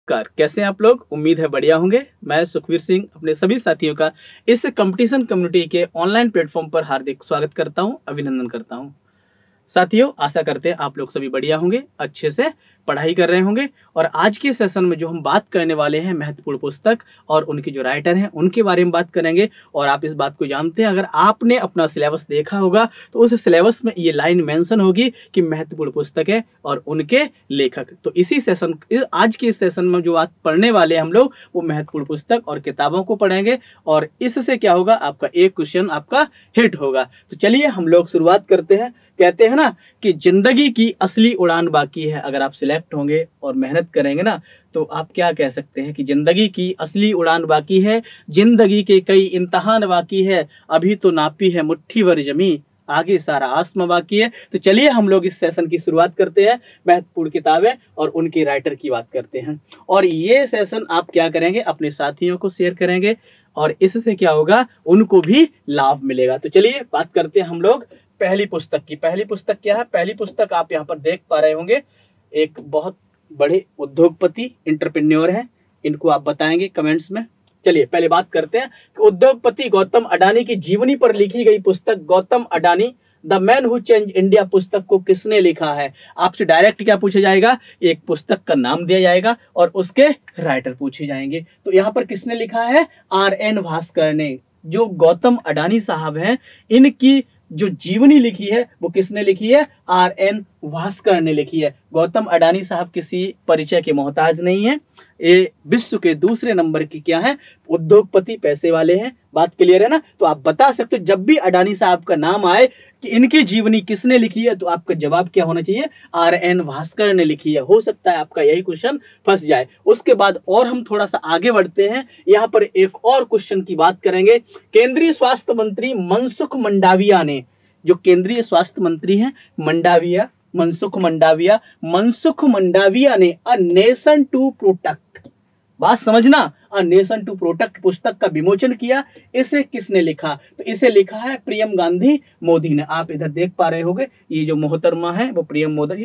नमस्कार, कैसे हैं आप लोग। उम्मीद है बढ़िया होंगे। मैं सुखवीर सिंह अपने सभी साथियों का इस कंपटीशन कम्युनिटी के ऑनलाइन प्लेटफॉर्म पर हार्दिक स्वागत करता हूं, अभिनंदन करता हूं। साथियों, आशा करते हैं आप लोग सभी बढ़िया होंगे, अच्छे से पढ़ाई कर रहे होंगे। और आज के सेशन में जो हम बात करने वाले हैं महत्वपूर्ण पुस्तक और उनके जो राइटर हैं उनके बारे में बात करेंगे। और आप इस बात को जानते हैं, अगर आपने अपना सिलेबस देखा होगा तो उस सिलेबस में ये लाइन मेंशन होगी कि महत्वपूर्ण पुस्तक है और उनके लेखक। तो इसी सेशन, आज के इस सेशन में जो बात पढ़ने वाले हैं हम लोग, वो महत्वपूर्ण पुस्तक और किताबों को पढ़ेंगे। और इससे क्या होगा, आपका एक क्वेश्चन आपका हिट होगा। तो चलिए हम लोग शुरुआत करते हैं। कहते हैं ना कि जिंदगी की असली उड़ान बाकी है। अगर आप सिलेक्ट होंगे और मेहनत करेंगे ना, तो आप क्या कह सकते हैं कि जिंदगी की असली उड़ान बाकी है, जिंदगी के कई इम्तिहान बाकी है, अभी तो नापी है मुट्ठी भर जमी, आगे सारा आसमां बाकी है। तो चलिए हम लोग इस सेशन की शुरुआत करते हैं। महत्वपूर्ण किताबें और उनके राइटर की बात करते हैं। और ये सेशन आप क्या करेंगे, अपने साथियों को शेयर करेंगे और इससे क्या होगा, उनको भी लाभ मिलेगा। तो चलिए बात करते हैं हम लोग पहली पुस्तक की। पहली पुस्तक क्या है? पहली पुस्तक आप यहाँ पर देख पा रहे होंगे, एक बहुत बड़े उद्योगपति एंटरप्रेन्योर हैं, इनको आप बताएंगे कमेंट्स में। चलिए पहले बात करते हैं कि उद्योगपति गौतम अडानी की जीवनी पर लिखी गई पुस्तक Gautam Adani the man who change India पुस्तक को किसने लिखा है। आपसे डायरेक्ट क्या पूछा जाएगा, एक पुस्तक का नाम दिया जाएगा और उसके राइटर पूछे जाएंगे। तो यहाँ पर किसने लिखा है? R.N. भास्कर ने। जो गौतम अडानी साहब हैं, इनकी जो जीवनी लिखी है वो किसने लिखी है? R.N. भास्कर ने लिखी है। गौतम अडानी साहब किसी परिचय के मोहताज नहीं है। ये विश्व के दूसरे नंबर की क्या है, उद्योगपति, पैसे वाले हैं। बात क्लियर है ना। तो आप बता सकते हो जब भी अडानी साहब का नाम आए कि इनकी जीवनी किसने लिखी है, तो आपका जवाब क्या होना चाहिए? R.N. भास्कर ने लिखी है। हो सकता है आपका यही क्वेश्चन फंस जाए। उसके बाद और हम थोड़ा सा आगे बढ़ते हैं। यहाँ पर एक और क्वेश्चन की बात करेंगे। केंद्रीय स्वास्थ्य मंत्री मनसुख मंडाविया ने, जो केंद्रीय स्वास्थ्य मंत्री हैं मनसुख मंडाविया ने अ नेशन टू प्रोटेक्ट, बात समझना, अ नेशन टू प्रोटेक्ट पुस्तक का विमोचन किया। इसे किसने लिखा? तो इसे लिखा है प्रियम गांधी मोदी ने। आप इधर देख पा रहे होंगे, ये जो मोहतरमा है वो प्रियम मोदी,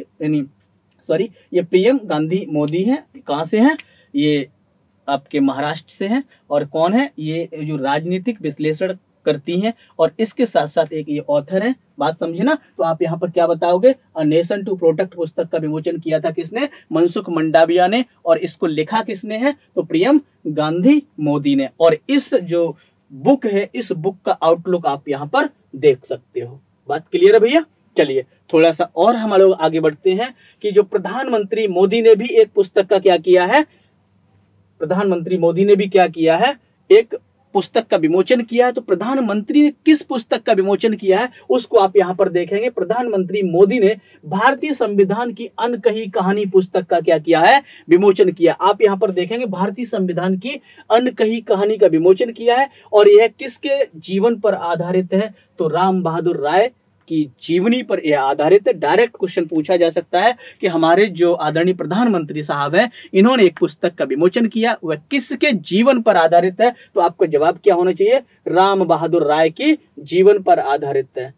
ये प्रियम गांधी मोदी है। कहाँ से हैं? ये आपके महाराष्ट्र से हैं। और कौन है ये? जो राजनीतिक विश्लेषण करती हैं और इसके साथ साथ एक ये ऑथर है। बात समझे ना। तो आप यहाँ पर क्या बताओगे? अ नेशन टू प्रोटेक्ट पुस्तक का विमोचन किया था किसने? मनसुख मंडाविया ने। और इसको लिखा किसने है? तो प्रियम गांधी मोदी ने। और इस जो बुक है, इस बुक का आउटलुक आप यहाँ पर देख सकते हो। बात क्लियर है भैया। चलिए थोड़ा सा और हम लोग आगे बढ़ते हैं कि जो प्रधानमंत्री मोदी ने भी एक पुस्तक का क्या किया है, प्रधानमंत्री मोदी ने भी क्या किया है, एक पुस्तक का विमोचन किया है। तो प्रधानमंत्री ने किस पुस्तक का विमोचन किया है उसको आप यहां पर देखेंगे। प्रधानमंत्री मोदी ने भारतीय संविधान की अनकही कहानी पुस्तक का क्या किया है? विमोचन किया। आप यहां पर देखेंगे भारतीय संविधान की अनकही कहानी का विमोचन किया है। और यह किसके जीवन पर आधारित है? तो राम बहादुर राय की जीवनी पर यह आधारित है। डायरेक्ट क्वेश्चन पूछा जा सकता है कि हमारे जो आदरणीय प्रधानमंत्री साहब हैं, इन्होंने एक पुस्तक का विमोचन किया, वह किसके जीवन पर आधारित है? तो आपका जवाब क्या होना चाहिए? राम बहादुर राय की जीवन पर आधारित है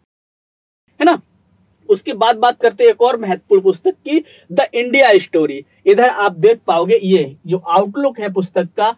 ना। उसके बाद बात करते हैं एक और महत्वपूर्ण पुस्तक की, द इंडिया स्टोरी। इधर आप देख पाओगे, ये जो आउटलुक है पुस्तक का,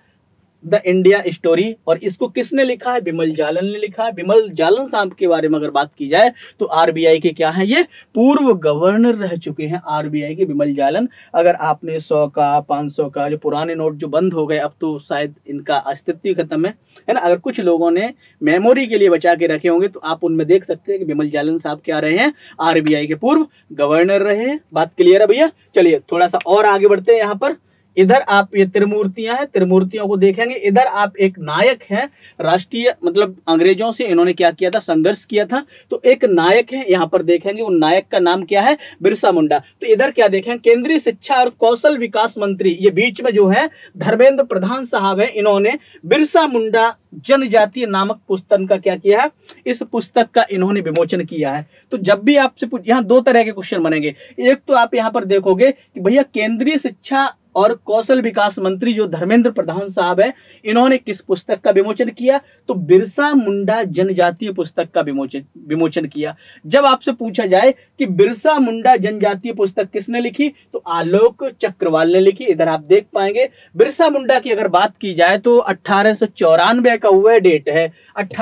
द इंडिया स्टोरी। और इसको किसने लिखा है? बिमल जालन ने लिखा है। बिमल जालन साहब के बारे में अगर बात की जाए तो आरबीआई के क्या है, ये पूर्व गवर्नर रह चुके हैं आरबीआई के बिमल जालन। अगर आपने 100 का 500 का जो पुराने नोट जो बंद हो गए, अब तो शायद इनका अस्तित्व ही खत्म है ना। अगर कुछ लोगों ने मेमोरी के लिए बचा के रखे होंगे तो आप उनमें देख सकते हैं कि बिमल जालन साहब क्या रहे हैं, आरबीआई के पूर्व गवर्नर रहे हैं। बात क्लियर है भैया। चलिए थोड़ा सा और आगे बढ़ते हैं। यहाँ पर इधर आप ये त्रिमूर्तियां हैं, त्रिमूर्तियों को देखेंगे। इधर आप एक नायक हैं, राष्ट्रीय मतलब अंग्रेजों से इन्होंने क्या किया था, संघर्ष किया था। तो एक नायक है, यहाँ पर देखेंगे, उन नायक का नाम क्या है? बिरसा मुंडा। तो इधर क्या देखें, केंद्रीय शिक्षा और कौशल विकास मंत्री, ये बीच में जो है धर्मेंद्र प्रधान साहब है, इन्होंने बिरसा मुंडा जनजातीय नामक पुस्तक का क्या किया है, इस पुस्तक का इन्होंने विमोचन किया है। तो जब भी आपसे यहाँ दो तरह के क्वेश्चन बनेंगे। एक तो आप यहाँ पर देखोगे कि भैया केंद्रीय शिक्षा और कौशल विकास मंत्री जो धर्मेंद्र प्रधान साहब है, इन्होंने किस पुस्तक का विमोचन किया? तो बिरसा मुंडा जनजातीय पुस्तक का विमोचन किया। जब आपसे पूछा जाए कि बिरसा मुंडा जनजातीय पुस्तक किसने लिखी, तो आलोक चक्रवाल ने लिखी। इधर आप देख पाएंगे बिरसा मुंडा की अगर बात की जाए तो 1894 का वह डेट है,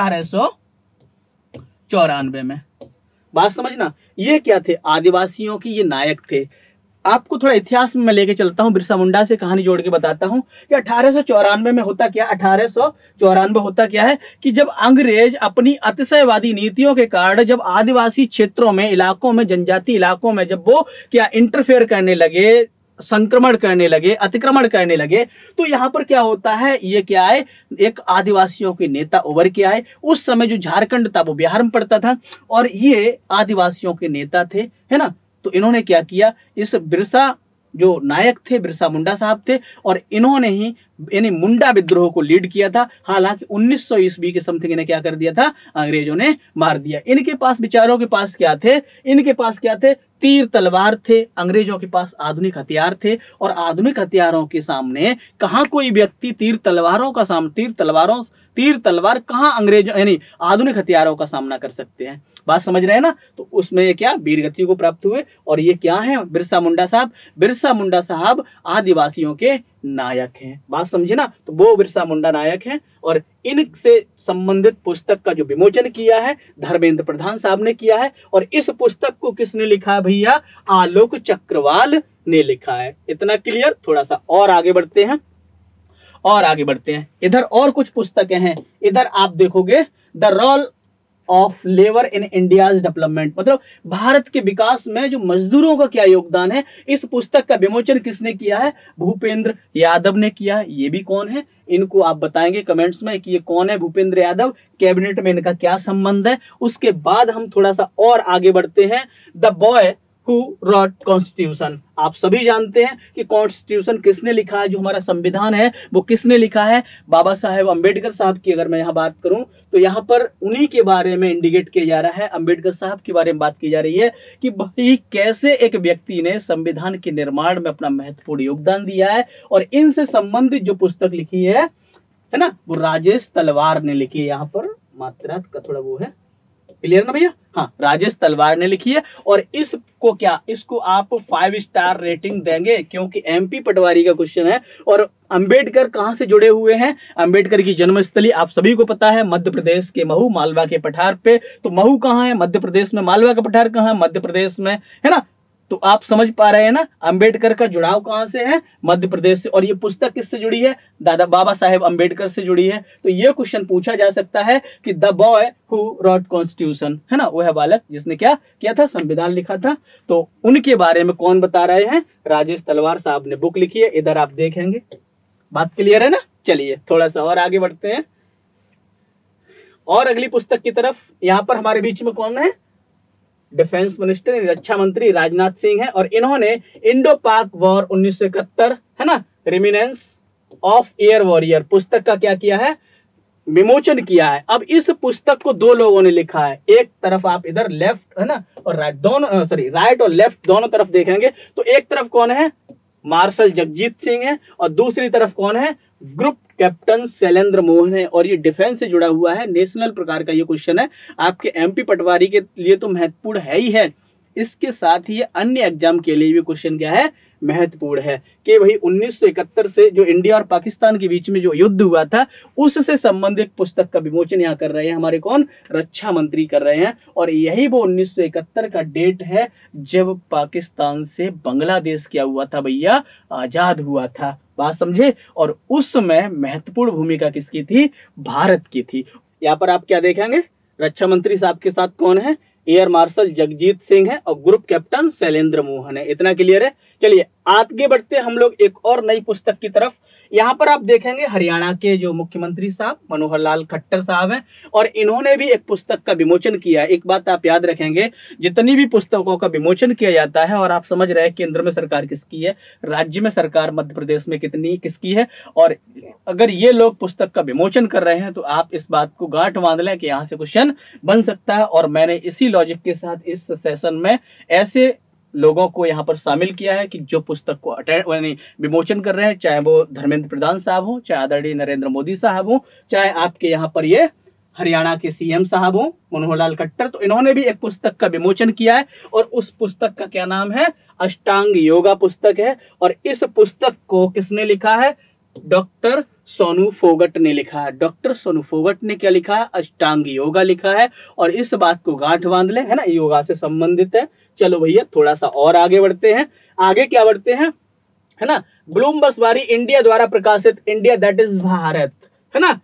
1894 में। बात समझना, ये क्या थे? आदिवासियों की ये नायक थे। आपको थोड़ा इतिहास में मैं लेके चलता हूं, बिरसा मुंडा से कहानी जोड़ के बताता हूं कि 1894 में होता क्या, 1894 होता क्या है कि जब अंग्रेज अपनी अतिशयवादी नीतियों के कारण जब आदिवासी क्षेत्रों में, इलाकों में, जनजातीय इलाकों में जब वो क्या इंटरफेयर करने लगे, संक्रमण करने लगे, अतिक्रमण करने लगे, तो यहाँ पर क्या होता है, ये क्या है, एक आदिवासियों के नेता उभर के आए। उस समय जो झारखंड था वो बिहार में पड़ता था और ये आदिवासियों के नेता थे, है ना। तो इन्होंने क्या किया, इस बिरसा जो नायक थे बिरसा मुंडा साहब थे और इन्होंने ही यानी मुंडा विद्रोह को लीड किया था। हालांकि 1900 ईस्वी के समथिंग इन्हें क्या कर दिया था, अंग्रेजों ने मार दिया। इनके पास, बेचारों के पास क्या थे, इनके पास क्या थे, तीर तलवार थे। अंग्रेजों के पास आधुनिक हथियार थे और आधुनिक हथियारों के सामने कहाँ कोई व्यक्ति तीर तलवार कहाँ अंग्रेजों यानी आधुनिक हथियारों का सामना कर सकते हैं। बात समझ रहे हैं ना। तो उसमें ये क्या वीरगति को प्राप्त हुए और ये क्या है, बिरसा मुंडा साहब। बिरसा मुंडा साहब आदिवासियों के नायक हैं। बात समझे ना। तो वो बिरसा मुंडा नायक हैं और इनसे संबंधित पुस्तक का जो विमोचन किया है धर्मेंद्र प्रधान साहब ने किया है। और इस पुस्तक को किसने लिखा है भैया, आलोक चक्रवाल ने लिखा है। इतना क्लियर। थोड़ा सा और आगे बढ़ते हैं, इधर और कुछ पुस्तकें हैं। इधर आप देखोगे the role of labour in India's development, मतलब भारत के विकास में जो मजदूरों का क्या योगदान है। इस पुस्तक का विमोचन किसने किया है, भूपेंद्र यादव ने किया। ये भी कौन है, इनको आप बताएंगे कमेंट्स में कि ये कौन है भूपेंद्र यादव, कैबिनेट में इनका क्या संबंध है। उसके बाद हम थोड़ा सा और आगे बढ़ते हैं। The boy who wrote constitution, आप सभी जानते हैं कि कॉन्स्टिट्यूशन किसने लिखा है, जो हमारा संविधान है वो किसने लिखा है, बाबा साहेब अम्बेडकर साहब की अगर मैं यहाँ बात करूं तो यहाँ पर उन्हीं के बारे में इंडिकेट किया जा रहा है, अम्बेडकर साहब के बारे में बात की जा रही है कि भाई कैसे एक व्यक्ति ने संविधान के निर्माण में अपना महत्वपूर्ण योगदान दिया है। और इनसे संबंधित जो पुस्तक लिखी है ना, वो राजेश तलवार ने लिखी है। यहाँ पर मात्रा का थोड़ा वो है, क्लियर ना भैया। हाँ, राजेश तलवार ने लिखी है। और इसको आप 5 स्टार रेटिंग देंगे क्योंकि एमपी पटवारी का क्वेश्चन है। और अंबेडकर कहां से जुड़े हुए हैं, अंबेडकर की जन्मस्थली आप सभी को पता है मध्य प्रदेश के महू, मालवा के पठार पे। तो महू कहाँ है, मध्य प्रदेश में। मालवा का पठार कहाँ है, मध्य प्रदेश में, है ना। तो आप समझ पा रहे हैं ना, अंबेडकर का जुड़ाव कहां से है, मध्य प्रदेश से। और ये पुस्तक किससे जुड़ी है, दादा बाबा साहेब अंबेडकर से जुड़ी है। तो ये क्वेश्चन पूछा जा सकता है कि the boy who wrote constitution, है ना, वह बालक जिसने क्या किया था, संविधान लिखा था। तो उनके बारे में कौन बता रहे हैं, राजेश तलवार साहब ने बुक लिखी है। इधर आप देखेंगे, बात क्लियर है ना। चलिए थोड़ा सा और आगे बढ़ते हैं और अगली पुस्तक की तरफ। यहां पर हमारे बीच में कौन है, डिफेंस मिनिस्टर, रक्षा मंत्री राजनाथ सिंह है। और इन्होंने इंडो पाक वॉर 1971, है ना, रिमिनेंस ऑफ एयर वॉरियर पुस्तक का क्या किया है, विमोचन किया है। अब इस पुस्तक को दो लोगों ने लिखा है। एक तरफ आप इधर लेफ्ट, है ना, और राइट, दोनों राइट और लेफ्ट दोनों तरफ देखेंगे तो एक तरफ कौन है, मार्शल जगजीत सिंह है और दूसरी तरफ कौन है, ग्रुप कैप्टन शैलेंद्र मोहन है। और ये डिफेंस से जुड़ा हुआ है, नेशनल प्रकार का ये क्वेश्चन है आपके एमपी पटवारी के लिए तो महत्वपूर्ण है ही है। इसके साथ ही अन्य एग्जाम के लिए भी क्वेश्चन क्या है, महत्वपूर्ण है कि वही 1971 से जो इंडिया और पाकिस्तान के बीच में जो युद्ध हुआ था उससे संबंधित पुस्तक का विमोचन यहाँ कर रहे हैं हमारे कौन, रक्षा मंत्री कर रहे हैं। और यही वो 1971 का डेट है जब पाकिस्तान से बांग्लादेश क्या हुआ था भैया, आजाद हुआ था। बात समझे। और उस समय महत्वपूर्ण भूमिका किसकी थी, भारत की थी। यहाँ पर आप क्या देखेंगे, रक्षा मंत्री साहब के साथ कौन है, एयर मार्शल जगजीत सिंह है और ग्रुप कैप्टन शैलेंद्र मोहन है। इतना क्लियर है। चलिए आगे बढ़ते हैं हम लोग एक और नई पुस्तक की तरफ। यहाँ पर आप देखेंगे हरियाणा के जो मुख्यमंत्री साहब मनोहर लाल खट्टर साहब हैं और इन्होंने भी एक पुस्तक का विमोचन किया है। एक बात आप याद रखेंगे, जितनी भी पुस्तकों का विमोचन किया जाता है, और आप समझ रहे हैं केंद्र में सरकार किसकी है, राज्य में सरकार मध्य प्रदेश में किसकी है, और अगर ये लोग पुस्तक का विमोचन कर रहे हैं तो आप इस बात को गांठ बांध लें कि यहाँ से क्वेश्चन बन सकता है। और मैंने इसी लॉजिक के साथ इस सेशन में ऐसे लोगों को यहाँ पर शामिल किया है कि जो पुस्तक को विमोचन कर रहे हैं, चाहे वो धर्मेंद्र प्रधान साहब हो, चाहे आदरणीय नरेंद्र मोदी साहब हो, चाहे आपके यहाँ पर ये हरियाणा के सीएम साहब हो मनोहर लाल खट्टर, तो इन्होंने भी एक पुस्तक का विमोचन किया है और उस पुस्तक का क्या नाम है, अष्टांग योगा पुस्तक है। और इस पुस्तक को किसने लिखा है, डॉक्टर सोनू फोगट ने लिखा है। डॉक्टर सोनू फोगट ने क्या लिखा है, अष्टांग योगा लिखा है। और इस बात को गांठ बांध ले, है ना, योगा से संबंधित है। चलो भैया थोड़ा सा और आगे बढ़ते हैं। आगे क्या बढ़ते हैं, है ना, ब्लूमबर्ग इंडिया द्वारा प्रकाशित इंडिया दैट इज भारत, है ना,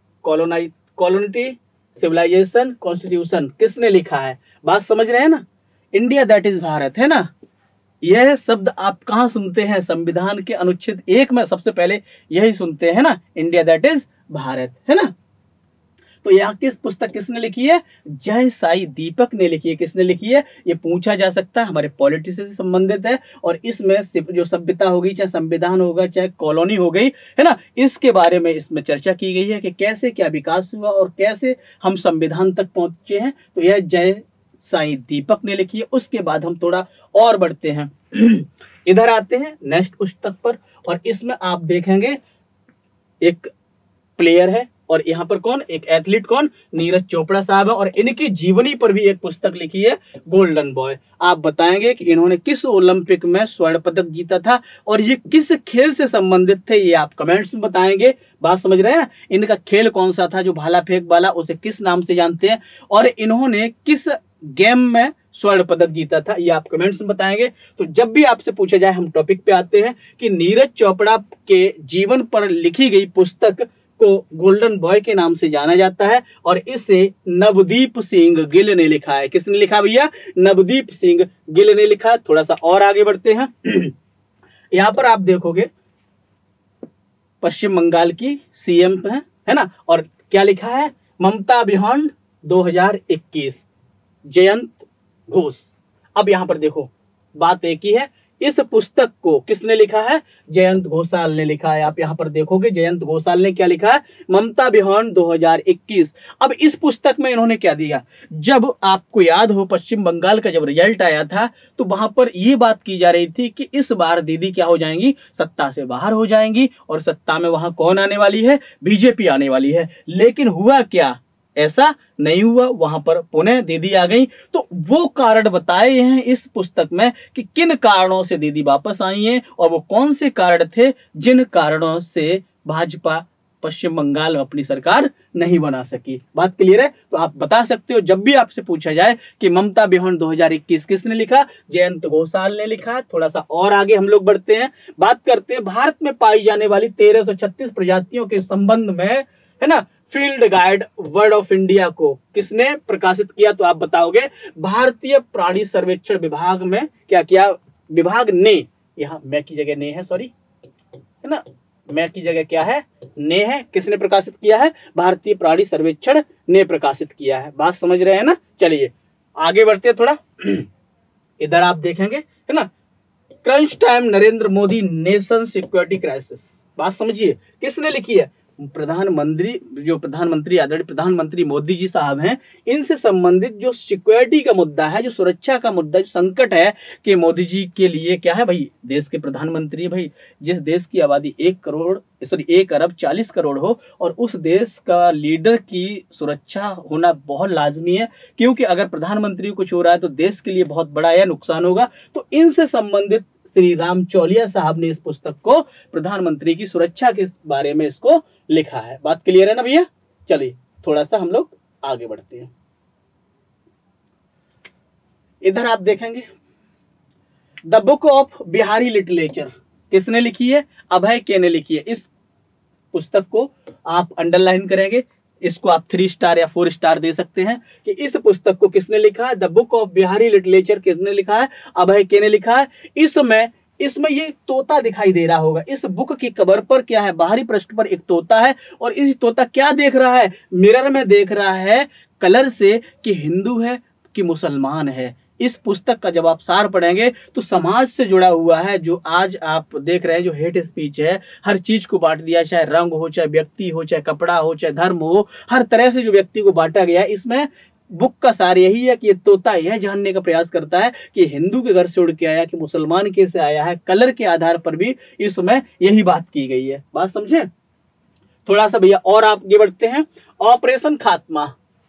कॉलोनिटी सिविलाइजेशन कॉन्स्टिट्यूशन किसने लिखा है, बात समझ रहे हैं ना, इंडिया दैट इज भारत, है ना। यह शब्द आप कहाँ सुनते हैं, संविधान के अनुच्छेद 1 में सबसे पहले यही सुनते हैं ना, इंडिया दैट इज भारत, है ना। तो यहाँ किस पुस्तक किसने लिखी है, जय साई दीपक ने लिखी है। किसने लिखी है, ये पूछा जा सकता है, हमारे पॉलिटिक्स से संबंधित है। और इसमें जो सभ्यता होगी, चाहे संविधान होगा, चाहे कॉलोनी हो गई, है ना, इसके बारे में इसमें चर्चा की गई है कि कैसे क्या विकास हुआ और कैसे हम संविधान तक पहुंचे हैं। तो यह जय साई दीपक ने लिखी है। उसके बाद हम थोड़ा और बढ़ते हैं, इधर आते हैं नेक्स्ट पुस्तक पर। और इसमें आप देखेंगे एक प्लेयर है और यहाँ पर कौन, एक एथलीट कौन, नीरज चोपड़ा साहब है। और इनकी जीवनी पर भी एक पुस्तक लिखी है, गोल्डन बॉय। आप बताएंगे कि इन्होंने किस ओलंपिक में स्वर्ण पदक जीता था और ये किस खेल से संबंधित थे, ये आप कमेंट्स में बताएंगे। बात समझ रहे हैं ना, इनका खेल कौन सा था, जो भाला फेंक वाला, उसे किस नाम से जानते हैं, और इन्होंने किस गेम में स्वर्ण पदक जीता था, ये आप कमेंट्स में बताएंगे। तो जब भी आपसे पूछा जाए, हम टॉपिक पे आते हैं कि नीरज चोपड़ा के जीवन पर लिखी गई पुस्तक को गोल्डन बॉय के नाम से जाना जाता है और इसे नवदीप सिंह गिल ने लिखा है। किसने लिखा भैया, नवदीप सिंह गिल ने लिखा। थोड़ा सा और आगे बढ़ते हैं। यहां पर आप देखोगे पश्चिम बंगाल की सीएम है ना, और क्या लिखा है, ममता बिहान 2021, जयंत घोष। अब यहां पर देखो बात एक ही है, इस पुस्तक को किसने लिखा है, जयंत घोषाल ने लिखा है। आप यहां पर देखोगे जयंत घोषाल ने क्या लिखा है, ममता बिहान 2021। अब इस पुस्तक में इन्होंने क्या दिया, जब आपको याद हो पश्चिम बंगाल का जब रिजल्ट आया था तो वहां पर यह बात की जा रही थी कि इस बार दीदी क्या हो जाएंगी, सत्ता से बाहर हो जाएंगी और सत्ता में वहां कौन आने वाली है, बीजेपी आने वाली है। लेकिन हुआ क्या, ऐसा नहीं हुआ, वहां पर पुनः दीदी आ गई। तो वो कारण बताए हैं इस पुस्तक में कि किन कारणों से दीदी वापस आई हैं और वो कौन से कारण थे जिन कारणों से भाजपा पश्चिम बंगाल में अपनी सरकार नहीं बना सकी। बात क्लियर है। तो आप बता सकते हो जब भी आपसे पूछा जाए कि ममता बिहान 2021 किसने लिखा, जयंत घोषाल ने लिखा। थोड़ा सा और आगे हम लोग बढ़ते हैं, बात करते हैं भारत में पाई जाने वाली 1336 प्रजातियों के संबंध में, है ना। Field guide word of India को किसने प्रकाशित किया, तो आप बताओगे भारतीय प्राणी सर्वेक्षण विभाग में क्या किया, विभाग ने, यहाँ मैं की जगह ने है, सॉरी, है ना, मैं की जगह क्या है, ने है। किसने प्रकाशित किया है, भारतीय प्राणी सर्वेक्षण ने प्रकाशित किया है। बात समझ रहे हैं ना। चलिए आगे बढ़ते हैं थोड़ा, इधर आप देखेंगे, है ना, crunch time Narendra Modi nation security crisis. बात समझिए किसने लिखी है, प्रधानमंत्री आदरणीय प्रधानमंत्री मोदी जी साहब हैं, इनसे संबंधित जो सिक्योरिटी का मुद्दा है, जो सुरक्षा का मुद्दा, जो संकट है कि मोदी जी के लिए क्या है भाई, देश के प्रधानमंत्री है भाई, जिस देश की आबादी 1 अरब 40 करोड़ हो और उस देश का लीडर की सुरक्षा होना बहुत लाजमी है, क्योंकि अगर प्रधानमंत्री को कुछ हो रहा है तो देश के लिए बहुत बड़ा यह नुकसान होगा। तो इनसे संबंधित श्री राम चौलिया साहब ने इस पुस्तक को प्रधानमंत्री की सुरक्षा के बारे में इसको लिखा है। बात क्लियर है ना भैया। चलिए थोड़ा सा हम लोग आगे बढ़ते हैं, इधर आप देखेंगे the book of Bihari literature किसने लिखी है, अभय के ने लिखी है। इस पुस्तक को आप अंडरलाइन करेंगे, इसको आप 3 स्टार या 4 स्टार दे सकते हैं कि इस पुस्तक को किसने लिखा है, the book of Bihari literature किसने लिखा है, अभय के ने लिखा है। इसमें ये तोता दिखाई दे रहा होगा, इस बुक की कवर पर क्या है, बाहरी पृष्ठ पर एक तोता है और इस तोता क्या देख रहा है, मिरर में देख रहा है कलर से कि हिंदू है कि मुसलमान है। इस पुस्तक का जब आप सार पढ़ेंगे तो समाज से जुड़ा हुआ है, जो आज आप देख रहे हैं जो हेट स्पीच है, हर चीज को बांट दिया, चाहे रंग हो, चाहे व्यक्ति हो, चाहे कपड़ा हो, चाहे धर्म हो, हर तरह से जो व्यक्ति को बांटा गया है, इसमें बुक का सार यही है कि ये तोता यह जानने का प्रयास करता है कि हिंदू के घर से उड़ के आया कि मुसलमान कैसे आया है। कलर के आधार पर भी इसमें यही बात की गई है। बात समझे? थोड़ा सा भैया और आगे बढ़ते हैं। ऑपरेशन खात्मा।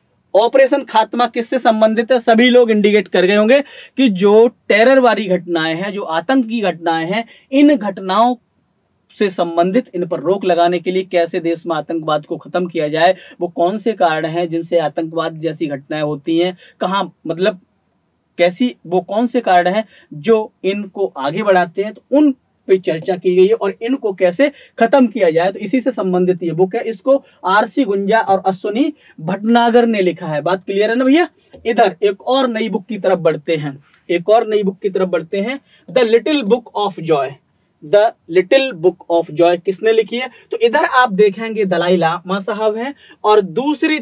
ऑपरेशन खात्मा किससे संबंधित है? सभी लोग इंडिकेट कर गए होंगे कि जो टेरर वाली घटनाएं हैं, जो आतंक की घटनाएं हैं, इन घटनाओं से संबंधित, इन पर रोक लगाने के लिए कैसे देश में आतंकवाद को खत्म किया जाए, वो कौन से कारण हैं जिनसे आतंकवाद जैसी घटनाएं होती हैं, कहाँ मतलब कैसी, वो कौन से कारण हैं जो इनको आगे बढ़ाते हैं, तो उन पे चर्चा की गई है और इनको कैसे खत्म किया जाए। तो इसी से संबंधित ये बुक है। इसको आरसी गुंजा और अश्विनी भटनागर ने लिखा है। बात क्लियर है ना भैया? इधर एक और नई बुक की तरफ बढ़ते हैं। एक और नई बुक की तरफ बढ़ते हैं, the little book of joy. The little book of joy किसने लिखी है? तो इधर आप देखेंगे दलाई लामा साहब हैं और दूसरी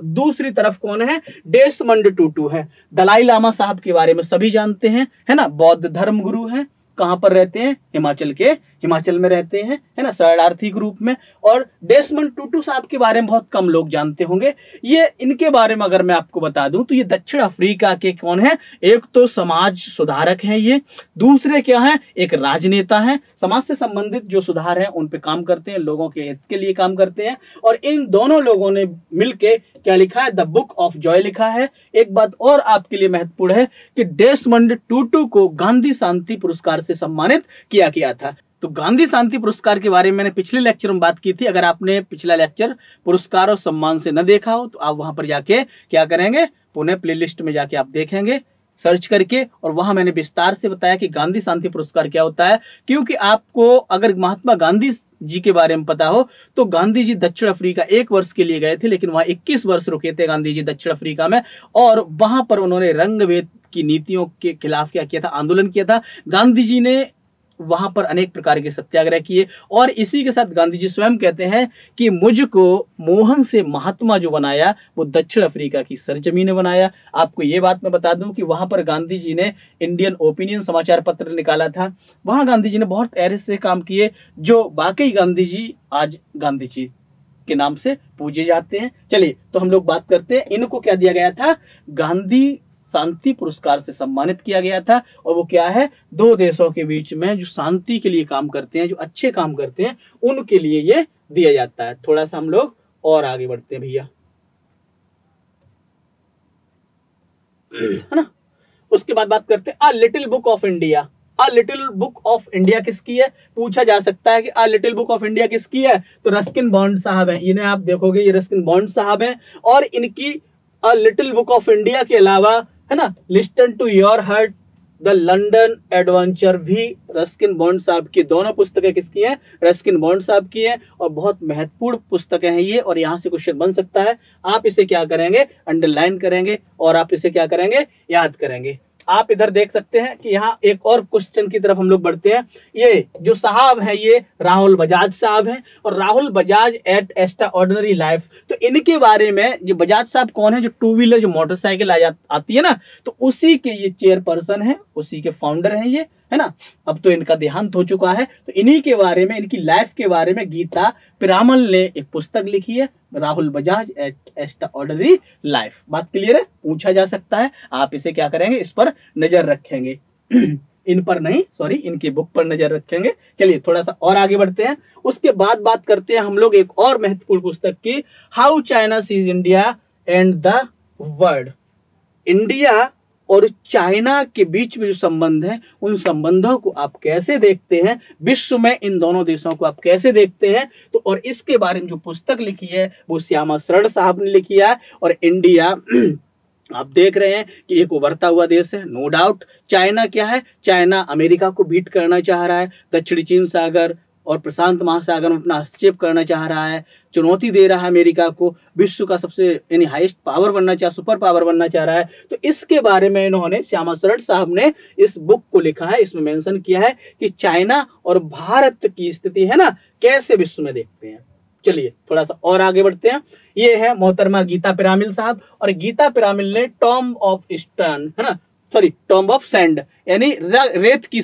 तरफ कौन है? डेसमंड टूटू है। दलाई लामा साहब के बारे में सभी जानते हैं, है ना? बौद्ध धर्म गुरु हैं। कहां पर रहते हैं? हिमाचल में रहते हैं, है ना, शरणार्थी के रूप में। और डेसमंड टूटू साहब के बारे में बहुत कम लोग जानते होंगे। ये इनके बारे में अगर मैं आपको बता दूं तो ये दक्षिण अफ्रीका के कौन है? एक तो समाज सुधारक हैं ये, दूसरे क्या है? एक राजनेता हैं। समाज से संबंधित जो सुधार है उन पे काम करते हैं, लोगों के हित के लिए काम करते हैं। और इन दोनों लोगों ने मिलके क्या लिखा है? द बुक ऑफ जॉय लिखा है। एक बात और आपके लिए महत्वपूर्ण है कि डेसमंड टूटू को गांधी शांति पुरस्कार से सम्मानित किया गया था। तो गांधी शांति पुरस्कार के बारे में मैंने पिछले लेक्चर में बात की थी। अगर आपने पिछला लेक्चर पुरस्कार और सम्मान से न देखा हो तो आप वहां पर जाके क्या करेंगे? पुनः प्लेलिस्ट में जाके आप देखेंगे सर्च करके, और वहां मैंने विस्तार से बताया कि गांधी शांति पुरस्कार क्या होता है। क्योंकि आपको अगर महात्मा गांधी जी के बारे में पता हो तो गांधी जी दक्षिण अफ्रीका 1 वर्ष के लिए गए थे, लेकिन वहां 21 वर्ष रुके थे गांधी जी दक्षिण अफ्रीका में। और वहां पर उन्होंने रंग भेद की नीतियों के खिलाफ क्या किया था? आंदोलन किया था। गांधी जी ने वहां पर अनेक प्रकार के सत्याग्रह किए। और इसी के साथ गांधी जी स्वयं कहते हैं कि मुझको मोहन से महात्मा जो बनाया वो दक्षिण अफ्रीका की सरजमी ने बनाया। आपको ये बात मैं बता दूं कि वहां पर गांधी जी ने इंडियन ओपिनियन समाचार पत्र निकाला था। वहां गांधी जी ने बहुत ऐसे काम किए जो वाकई गांधी जी आज गांधी जी के नाम से पूजे जाते हैं। चलिए तो हम लोग बात करते हैं, इनको क्या दिया गया था? गांधी शांति पुरस्कार से सम्मानित किया गया था। और वो क्या है? 2 देशों के बीच में जो शांति के लिए काम करते हैं, जो अच्छे काम करते हैं, उनके लिए ये दिया जाता है। थोड़ा सा हम लोग और आगे बढ़ते हैं भैया, है ना। उसके बाद बात करते हैं a little book of India. A little book of India किसकी है? पूछा जा सकता है कि a little book of India किसकी है? तो रस्किन बॉन्ड साहब हैं। इन्हें आप देखोगे, ये रस्किन बॉन्ड साहब हैं। और इनकी a little book of India के अलावा, है ना, listen to your heart, the London adventure भी रस्किन बॉन्ड साहब की। दोनों पुस्तकें किसकी हैं? रस्किन बॉन्ड साहब की हैं। और बहुत महत्वपूर्ण पुस्तकें हैं ये, और यहाँ से क्वेश्चन बन सकता है। आप इसे क्या करेंगे? अंडरलाइन करेंगे और आप इसे क्या करेंगे? याद करेंगे। आप इधर देख सकते हैं कि यहाँ एक और क्वेश्चन की तरफ हम लोग बढ़ते हैं। ये जो साहब हैं ये राहुल बजाज साहब हैं, और Rahul Bajaj at extraordinary life. तो इनके बारे में, जो बजाज साहब कौन है? जो 2 व्हीलर जो मोटरसाइकिल आती है ना, तो उसी के ये चेयरपर्सन है, उसी के फाउंडर हैं ये, है ना। अब तो इनका देहांत हो चुका है। तो इन्हीं के बारे में, इनकी लाइफ के बारे में गीता पिरामल ने एक पुस्तक लिखी है, Rahul Bajaj at extraordinary life. बात क्लियर है? पूछा जा सकता है। आप इसे क्या करेंगे? इस पर नजर रखेंगे। इन पर नहीं, सॉरी, इनकी बुक पर नजर रखेंगे। चलिए थोड़ा सा और आगे बढ़ते हैं। उसके बाद बात करते हैं हम लोग एक और महत्वपूर्ण पुस्तक की, how China sees India and the world. India और चाइना के बीच में जो संबंध है, उन संबंधों को आप कैसे देखते हैं? विश्व में इन दोनों देशों को आप कैसे देखते हैं? तो और इसके बारे में जो पुस्तक लिखी है वो श्यामा शरण साहब ने लिखी है। और इंडिया आप देख रहे हैं कि एक उभरता हुआ देश है, नो डाउट। चाइना क्या है? चाइना अमेरिका को बीट करना चाह रहा है, दक्षिणी चीन सागर और प्रशांत महासागर में अपना हस्तक्षेप करना चाह रहा है, चुनौती दे रहा है अमेरिका को, विश्व का सबसे यानी हाईएस्ट पावर बनना चाह, सुपर पावर बनना चाह रहा है। तो इसके बारे में इन्होंने, श्यामा शरण साहब ने इस बुक को लिखा है। इसमें मेंशन किया है कि चाइना और भारत की स्थिति, है ना, कैसे विश्व में देखते हैं। चलिए थोड़ा सा और आगे बढ़ते हैं। ये है मोहतरमा गीता पिरामिल साहब, और गीता पिरामिल ने टॉम्ब ऑफ स्टोन, है ना, सॉरी, टॉम्ब ऑफ सैंड, यानी रेत की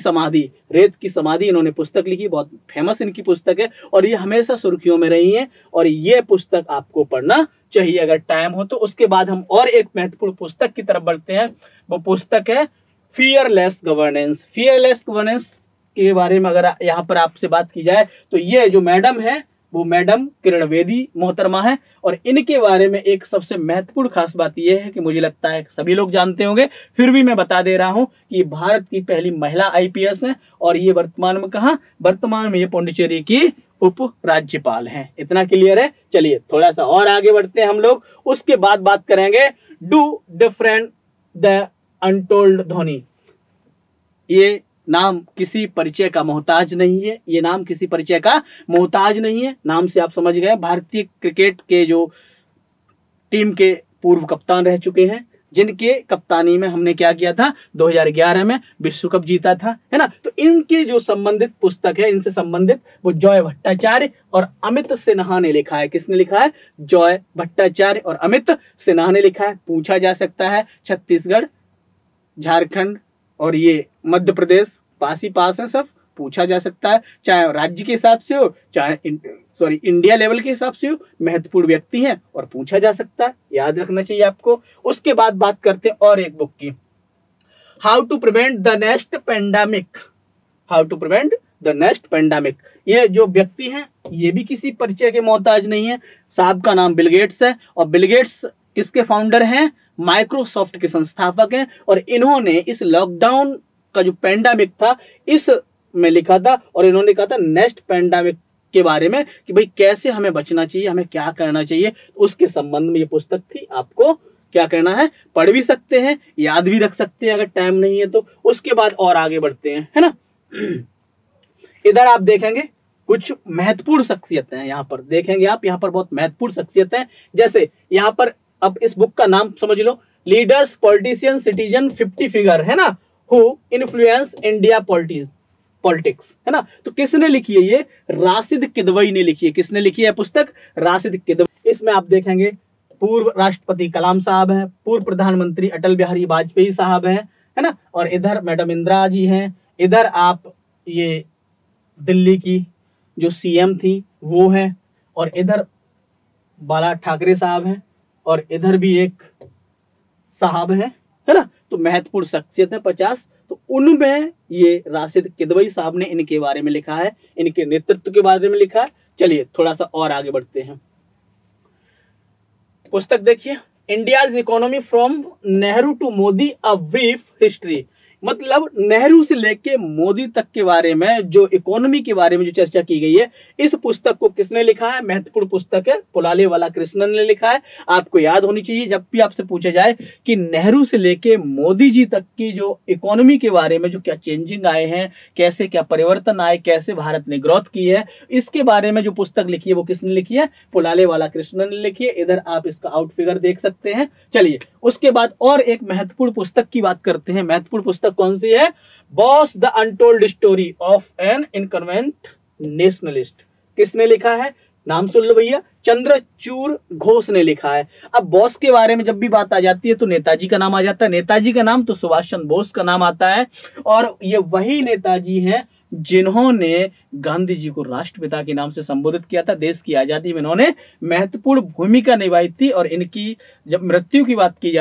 समाधि इन्होंने पुस्तक लिखी। बहुत फेमस इनकी पुस्तक है और ये हमेशा सुर्खियों में रही है, और ये पुस्तक आपको पढ़ना चाहिए अगर टाइम हो तो। उसके बाद हम और एक महत्वपूर्ण पुस्तक की तरफ बढ़ते हैं, वो पुस्तक है फियरलेस गवर्नेंस। फियरलेस गवर्नेंस के बारे में अगर यहाँ पर आपसे बात की जाए तो ये जो मैडम है वो मैडम किरण बेदी मोहतरमा है, और इनके बारे में एक सबसे महत्वपूर्ण खास बात यह है कि मुझे लगता है सभी लोग जानते होंगे, फिर भी मैं बता दे रहा हूं कि भारत की पहली महिला आईपीएस है, और ये वर्तमान में कहा, वर्तमान में ये पौंडीचेरी की उप राज्यपाल हैं। इतना क्लियर है। चलिए थोड़ा सा और आगे बढ़ते हैं हम लोग। उसके बाद बात करेंगे डू डिफरेंट द अनटोल्ड ध्वनि। ये नाम किसी परिचय का मोहताज नहीं है, ये नाम किसी परिचय का मोहताज नहीं है। नाम से आप समझ गए, भारतीय क्रिकेट के जो टीम के पूर्व कप्तान रह चुके हैं, जिनके कप्तानी में हमने क्या किया था, 2011 में विश्व कप जीता था, है ना। तो इनके जो संबंधित पुस्तक है, इनसे संबंधित, वो जॉय भट्टाचार्य और अमित सिन्हा ने लिखा है। किसने लिखा है? जॉय भट्टाचार्य और अमित सिन्हा ने लिखा है। पूछा जा सकता है, छत्तीसगढ़, झारखंड और ये मध्य प्रदेश पास ही पास है, सब पूछा जा सकता है, चाहे राज्य के हिसाब से हो, चाहे इंडिया लेवल के हिसाब से हो, महत्वपूर्ण व्यक्ति हैं और पूछा जा सकता है, याद रखना चाहिए आपको। उसके बाद बात करते हैं और एक बुक की, how to prevent the next pandemic. How to prevent the next pandemic. ये जो व्यक्ति हैं ये भी किसी परिचय के मोहताज नहीं है। साहब का नाम बिल गेट्स है, और बिल गेट्स किसके फाउंडर हैं? माइक्रोसॉफ्ट के संस्थापक हैं, और इन्होंने इस लॉकडाउन का जो पेंडेमिक था इस में लिखा था, और इन्होंने कहा था नेक्स्ट पेंडेमिक के बारे में कि भाई कैसे हमें बचना चाहिए, हमें क्या करना चाहिए। उसके संबंध में ये पुस्तक थी। आपको क्या करना है, पढ़ भी सकते हैं, याद भी रख सकते हैं अगर टाइम नहीं है तो। उसके बाद और आगे बढ़ते हैं, है ना। इधर आप देखेंगे कुछ महत्वपूर्ण शख्सियत हैं, यहाँ पर देखेंगे आप, यहाँ पर बहुत महत्वपूर्ण शख्सियत हैं। जैसे यहाँ पर अब इस बुक का नाम समझ लो, लीडर्स पॉलिटिशियन सिटीजन 50 फिगर, है ना, हु इन्फ्लुएंस इंडिया पॉलिटिक्स, है ना। तो किसने लिखी है? ये राशिद किदवई ने लिखी है। किसने लिखी है पुस्तक? राशिद किदवई। इसमें आप देखेंगे पूर्व राष्ट्रपति कलाम साहब हैं, पूर्व प्रधानमंत्री अटल बिहारी वाजपेयी साहब हैं, है ना, और इधर मैडम इंदिरा जी हैं, इधर आप ये दिल्ली की जो सीएम थी वो है, और इधर बाला ठाकरे साहब हैं, और इधर भी एक साहब हैं, है ना। तो महत्वपूर्ण शख्सियत है 50, तो उनमें ये राशिद किदवई साहब ने इनके बारे में लिखा है, इनके नेतृत्व के बारे में लिखा है। चलिए थोड़ा सा और आगे बढ़ते हैं। पुस्तक देखिए, India's economy from Nehru to Modi a brief history. मतलब नेहरू से लेके मोदी तक के बारे में, जो इकोनॉमी के बारे में जो चर्चा की गई है, इस पुस्तक को किसने लिखा है? महत्वपूर्ण पुस्तक है, पुलाले वाला कृष्णन ने लिखा है। आपको याद होनी चाहिए जब भी आपसे पूछा जाए कि नेहरू से लेके मोदी जी तक की जो इकोनॉमी के बारे में जो क्या चेंजिंग आए हैं, कैसे क्या परिवर्तन आए, कैसे भारत ने ग्रोथ की है, इसके बारे में जो पुस्तक लिखी है वो किसने लिखी है? पुलाले वाला कृष्णन ने लिखी है। इधर आप इसका आउट फिगर देख सकते हैं। चलिए उसके बाद और एक महत्वपूर्ण पुस्तक की बात करते हैं। महत्वपूर्ण पुस्तक कौन सी है? Bose the untold story of an inconvenient nationalist. किसने लिखा है? नाम सुन लो भैया, चंद्रचूड़ घोष ने लिखा है। अब बॉस के बारे में जब भी बात आ जाती है तो नेताजी का नाम आ जाता है। नेताजी का नाम तो सुभाष चंद्र बोस का नाम आता है, और ये वही नेताजी हैं जिन्होंने गांधी जी को राष्ट्रपिता के नाम से संबोधित किया था। देश की आजादी में इन्होंने महत्वपूर्ण भूमिका निभाई थी, और इनकी जब मृत्यु की बात की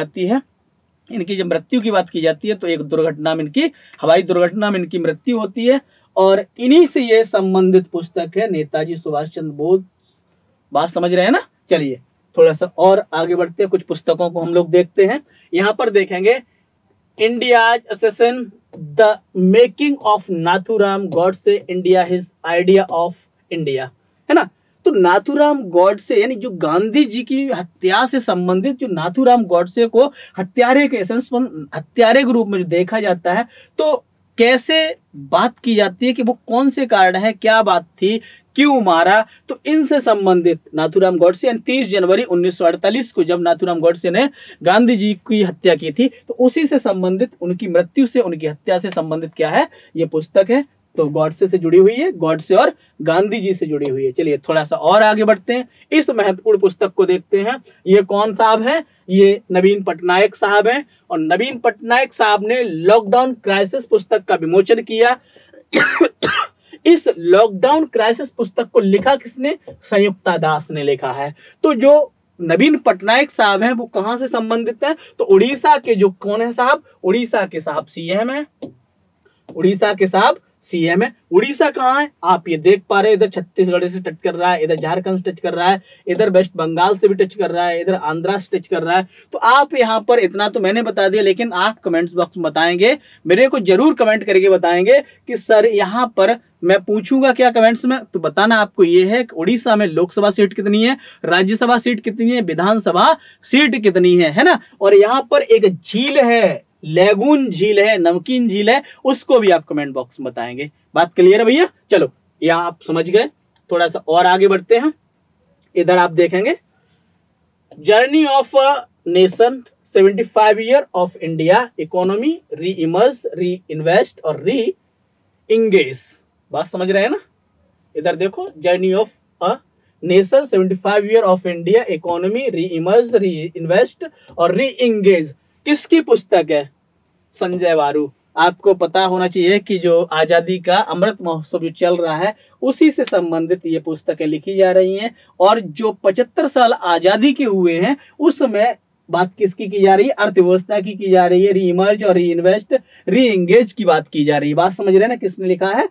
जाती है, तो एक दुर्घटना में, इनकी हवाई दुर्घटना में इनकी मृत्यु होती है, और इन्हीं से ये संबंधित पुस्तक है, नेताजी सुभाष चंद्र बोस। बात समझ रहे हैं ना। चलिए थोड़ा सा और आगे बढ़ते हैं, कुछ पुस्तकों को हम लोग देखते हैं। यहाँ पर देखेंगे India's assassin, the making of Nathuram Godse, India his idea of India, है ना। तो नाथूराम गॉडसे यानी जो गांधी जी की हत्या से संबंधित, जो नाथूराम गॉडसे को हत्यारे के रूप में जो देखा जाता है, तो कैसे बात की जाती है कि वो कौन से कारण है, क्या बात थी, क्यों मारा, तो इनसे संबंधित नाथूराम गॉडसे 30 जनवरी 1948 को जब नाथूराम गॉडसे ने गांधी जी की हत्या की थी, तो उसी से संबंधित, उनकी मृत्यु से, उनकी हत्या से संबंधित क्या है, ये पुस्तक है। तो गॉडसे से जुड़ी हुई है, गॉडसे और गांधी जी से जुड़ी हुई है। चलिए थोड़ा सा और आगे बढ़ते हैं, इस महत्वपूर्ण पुस्तक को देखते हैं। ये कौन साहब हैं? ये नवीन पटनायक साहब हैं, और नवीन पटनायक साहब ने लॉकडाउन क्राइसिस पुस्तक का विमोचन किया। इस लॉकडाउन क्राइसिस पुस्तक को लिखा किसने? संयुक्ता दास ने लिखा है। तो जो नवीन पटनायक साहब हैं वो कहां से संबंधित है? तो उड़ीसा के जो कौन है साहब? उड़ीसा के साहब सीएम है। उड़ीसा के साहब सीएम है। उड़ीसा कहाँ है? आप ये देख पा रहे हैं, इधर छत्तीसगढ़ से टच कर रहा है, इधर झारखंड से टच कर रहा है, इधर वेस्ट बंगाल से भी टच कर रहा है, इधर आंध्रा से टच कर रहा है। तो आप यहाँ पर इतना तो मैंने बता दिया, लेकिन आप कमेंट्स बॉक्स में बताएंगे, मेरे को जरूर कमेंट करके बताएंगे कि सर यहाँ पर मैं पूछूंगा क्या कमेंट्स में, तो बताना आपको ये है कि उड़ीसा में लोकसभा सीट कितनी है, राज्यसभा सीट कितनी है, विधानसभा सीट कितनी है ना। और यहाँ पर एक झील है, लेगून झील है, नमकीन झील है, उसको भी आप कमेंट बॉक्स में बताएंगे। बात क्लियर है भैया? चलो यहाँ आप समझ गए, थोड़ा सा और आगे बढ़ते हैं। इधर आप देखेंगे journey of a nation, 75 year of India economy, reemerge, reinvest और री इंगेज। बात समझ रहे हैं ना? इधर देखो, journey of a nation, 75 year of India economy, reemerge, reinvest और री इंगेज किसकी पुस्तक है? संजय वारू। आपको पता होना चाहिए कि जो आजादी का अमृत महोत्सव जो चल रहा है उसी से संबंधित ये पुस्तकें लिखी जा रही हैं। और जो 75 साल आजादी के हुए हैं उसमें बात किसकी की जा रही है? अर्थव्यवस्था की जा रही है, री इमर्ज और री इन्वेस्ट, री इंगेज की बात की जा रही है। बात समझ रहे हैं ना किसने लिखा है?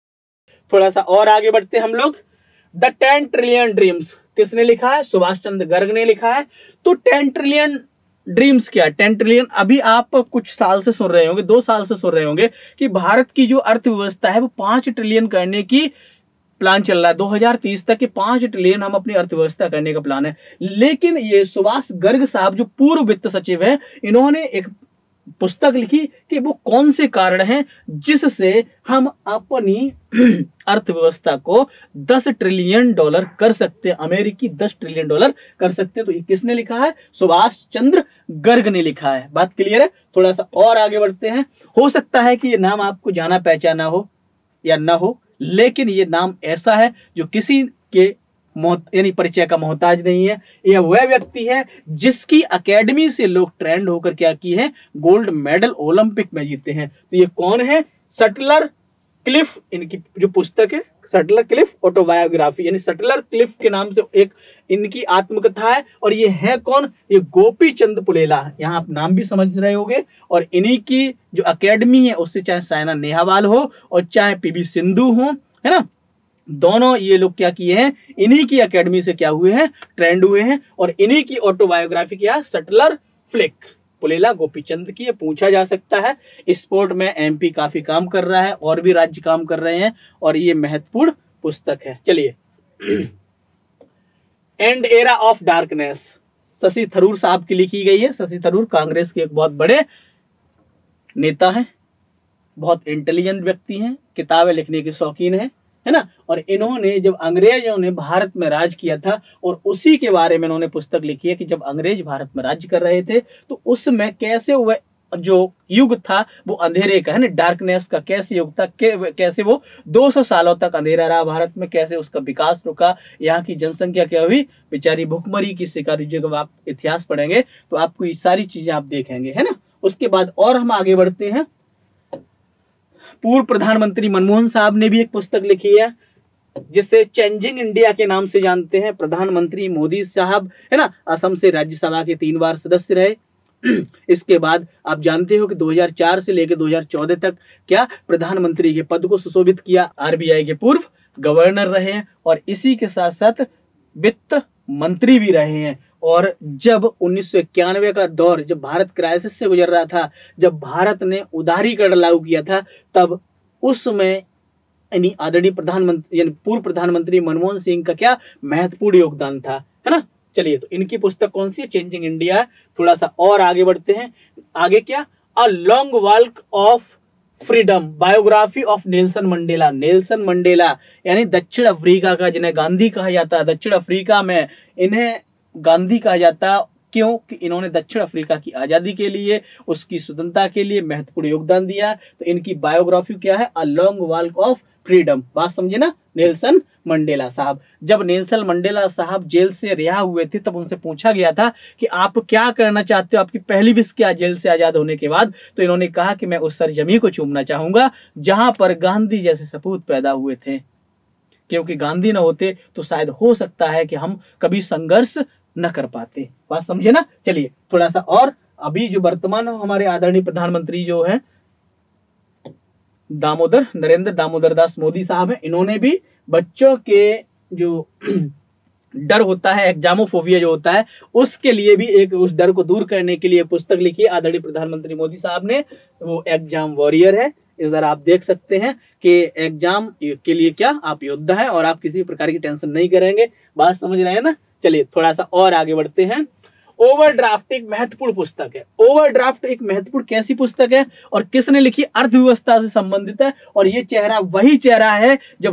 थोड़ा सा और आगे बढ़ते हैं हम लोग। द 10 ट्रिलियन ड्रीम्स किसने लिखा है? सुभाष चंद्र गर्ग ने लिखा है। तो 10 ट्रिलियन ड्रीम्स क्या? 10 ट्रिलियन अभी आप कुछ साल से सुन रहे होंगे, 2 साल से सुन रहे होंगे कि भारत की जो अर्थव्यवस्था है वो 5 ट्रिलियन करने की प्लान चल रहा है। 2030 तक के 5 ट्रिलियन हम अपनी अर्थव्यवस्था करने का प्लान है। लेकिन ये सुभाष गर्ग साहब जो पूर्व वित्त सचिव है, इन्होंने एक पुस्तक लिखी कि वो कौन से कारण हैं जिससे हम अपनी अर्थव्यवस्था को 10 ट्रिलियन डॉलर कर सकते हैं, अमेरिकी 10 ट्रिलियन डॉलर कर सकते हैं। तो ये किसने लिखा है? सुभाष चंद्र गर्ग ने लिखा है। बात क्लियर है? थोड़ा सा और आगे बढ़ते हैं। हो सकता है कि ये नाम आपको जाना पहचाना हो या ना हो, लेकिन ये नाम ऐसा है जो किसी के यानी परिचय का मोहताज नहीं है। यह वह व्यक्ति है जिसकी एकेडमी से लोग ट्रेंड होकर क्या किए हैं? गोल्ड मेडल ओलंपिक में जीते हैं। तो ये कौन है? सटलर क्लिफ, इनकी जो पुस्तक है सटलर क्लिफ ऑटोबायोग्राफी, यानी सटलर क्लिफ के नाम से एक इनकी आत्मकथा है। और ये है कौन? ये गोपी चंद पुलेला। यहाँ आप नाम भी समझ रहे होंगे। और इन्हीं की जो एकेडमी है उससे चाहे साइना नेहवाल हो और चाहे पीवी सिंधु हो, है ना, दोनों ये लोग क्या किए हैं? इन्हीं की एकेडमी से क्या हुए हैं? ट्रेंड हुए हैं। और इन्हीं की ऑटोबायोग्राफी क्या? सटलर फ्लिक पुलेला गोपीचंद की। पूछा जा सकता है। स्पोर्ट में एमपी काफी काम कर रहा है और भी राज्य काम कर रहे हैं और ये महत्वपूर्ण पुस्तक है। चलिए, an era of darkness Shashi Tharoor साहब की लिखी गई है। शशि थरूर कांग्रेस के एक बहुत बड़े नेता हैं, बहुत इंटेलिजेंट व्यक्ति हैं, किताबें लिखने के शौकीन हैं, है ना। और इन्होंने जब अंग्रेजों ने भारत में राज किया था और उसी के बारे में इन्होंने पुस्तक लिखी है कि जब अंग्रेज भारत में राज्य कर रहे थे तो उसमें कैसे वह जो युग था वो अंधेरे का, है ना, डार्कनेस का कैसे युग था, कैसे वो 200 सालों तक अंधेरा रहा भारत में, कैसे उसका विकास रुका, यहाँ की जनसंख्या क्या हुई, बेचारी भुखमरी की शिकार। जब आप इतिहास पढ़ेंगे तो आपको ये सारी चीजें आप देखेंगे, है ना। उसके बाद और हम आगे बढ़ते हैं। पूर्व प्रधानमंत्री मनमोहन साहब ने भी एक पुस्तक लिखी है जिसे चेंजिंग इंडिया के नाम से जानते हैं। प्रधानमंत्री मोदी साहब, है ना, असम से राज्यसभा के 3 बार सदस्य रहे। इसके बाद आप जानते हो कि 2004 से लेकर 2014 तक क्या प्रधानमंत्री के पद को सुशोभित किया। आरबीआई के पूर्व गवर्नर रहे हैं और इसी के साथ साथ वित्त मंत्री भी रहे हैं। और जब 1991 का दौर, जब भारत क्राइसिस से गुजर रहा था, जब भारत ने उदारीकरण लागू किया था, तब उसमें यानी आदरणीय प्रधानमंत्री यानी पूर्व प्रधानमंत्री मनमोहन सिंह का क्या महत्वपूर्ण योगदान था, है ना। चलिए, तो इनकी पुस्तक कौन सी है? Changing India. थोड़ा सा और आगे बढ़ते हैं। आगे क्या? A long walk of freedom, biography of Nelson Mandela. Nelson Mandela यानी दक्षिण अफ्रीका का, जिन्हें गांधी कहा जाता है, दक्षिण अफ्रीका में इन्हें गांधी कहा जाता। क्यों? कि इन्होंने दक्षिण अफ्रीका की आजादी के लिए, उसकी स्वतंत्रता के लिए महत्वपूर्ण योगदान दिया। तो इनकी बायोग्राफी क्या है? A long walk of freedom. बात समझे ना, नेल्सन मंडेला साहब। जब नेल्सन मंडेला साहब जेल से रिहा हुए थे तब उनसे पूछा गया था कि आप क्या करना चाहते हो, आपकी पहली विश क्या जेल से आजाद होने के बाद? तो इन्होंने कहा कि मैं उस सरजमी को चूमना चाहूंगा जहां पर गांधी जैसे सपूत पैदा हुए थे, क्योंकि गांधी न होते तो शायद हो सकता है कि हम कभी संघर्ष न कर पाते। बात समझे ना। चलिए थोड़ा सा और, अभी जो वर्तमान हमारे आदरणीय प्रधानमंत्री जो है नरेंद्र दामोदर दास मोदी साहब है, इन्होंने भी बच्चों के जो डर होता है, एग्जामोफोबिया जो होता है, उसके लिए भी एक, उस डर को दूर करने के लिए पुस्तक लिखी है आदरणीय प्रधानमंत्री मोदी साहब ने, वो एग्जाम वॉरियर है। इधर आप देख सकते हैं कि एग्जाम के लिए क्या आप योद्धा है और आप किसी प्रकार की टेंशन नहीं करेंगे। बात समझ रहे हैं ना। चलिए थोड़ा सा और आगे बढ़ते हैं। ओवरड्राफ्ट एक महत्वपूर्ण पुस्तक है। ओवरड्राफ्ट एक महत्वपूर्ण कैसी पुस्तक है और किसने लिखी? अर्थव्यवस्था से संबंधित है। और ये चेहरा वही चेहरा है जब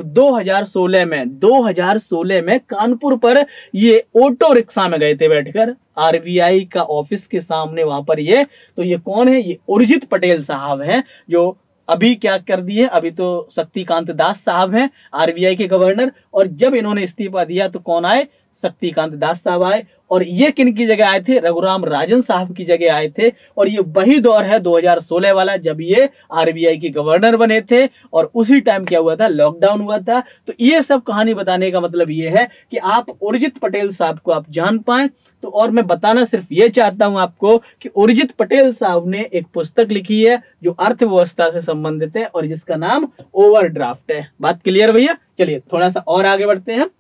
2016 में कानपुर पर ये ऑटो रिक्शा में गए थे बैठकर, आरबीआई का ऑफिस के सामने वहां पर ये, तो ये कौन है? ये उर्जित पटेल साहब हैं, जो अभी क्या कर दिए, अभी तो शक्तिकांत दास साहब हैं आरबीआई के गवर्नर, और जब इन्होंने इस्तीफा दिया तो कौन आए? शक्तिकांत दास साहब आए। और ये किन की जगह आए थे? रघुराम राजन साहब की जगह आए थे। और ये वही दौर है 2016 वाला जब ये आरबीआई के गवर्नर बने थे, और उसी टाइम क्या हुआ था? लॉकडाउन हुआ था। तो ये सब कहानी बताने का मतलब ये है कि आप उर्जित पटेल साहब को आप जान पाएं। तो और मैं बताना सिर्फ ये चाहता हूं आपको कि उर्जित पटेल साहब ने एक पुस्तक लिखी है जो अर्थव्यवस्था से संबंधित है और जिसका नाम ओवरड्राफ्ट है। बात क्लियर भैया। चलिए थोड़ा सा और आगे बढ़ते हैं